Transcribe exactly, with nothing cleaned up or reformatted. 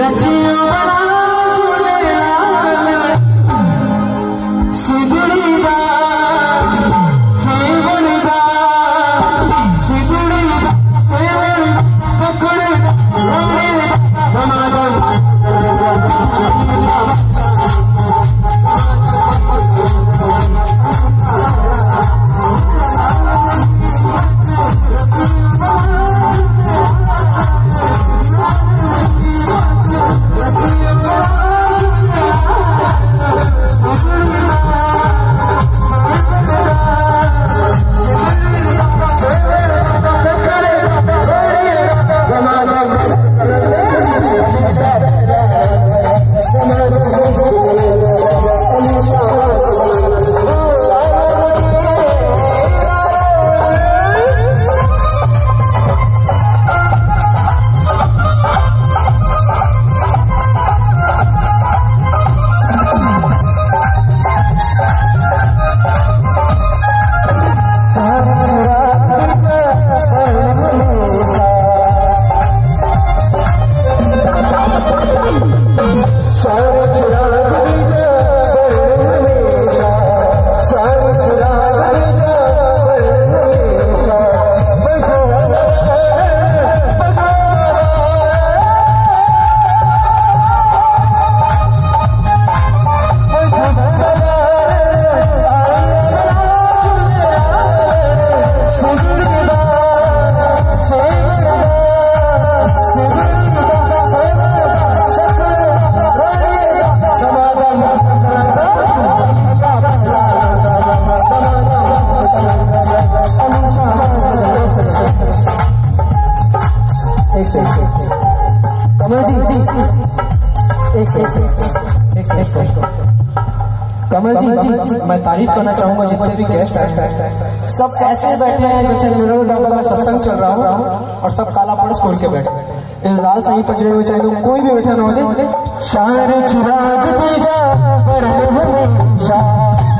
कमल जी एक एक कमल जी मैं तारीफ करना चाहूंगा जितने भी गेस्ट आए सब ऐसे बैठे हैं जैसे मिनरल बाबा का सत्संग चल रहा हो और सब काला पर्स खोल के बैठे इस लाल सही पचड़े में चाहे तो कोई भी बैठा ना हो जाए शान चुराग तुझा पर हमेशा